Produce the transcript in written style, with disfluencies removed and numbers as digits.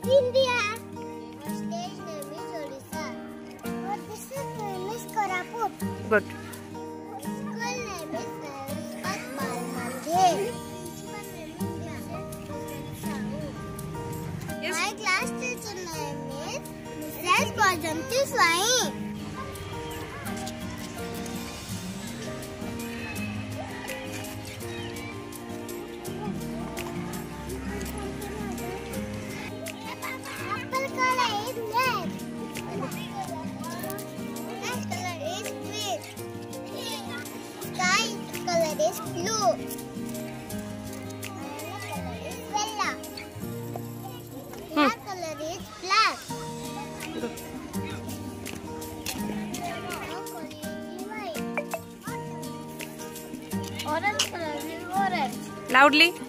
India. Our stage name is Odisha. Our district name is Koraput. Good. School name is Saraswat Bal Mandir. Yes. My class teacher name is Mrs. Bajanti Swai. Apple color is red. Next color is green. Sky color is blue. Color is yellow. Hair color is black. Orange color is orange. Loudly.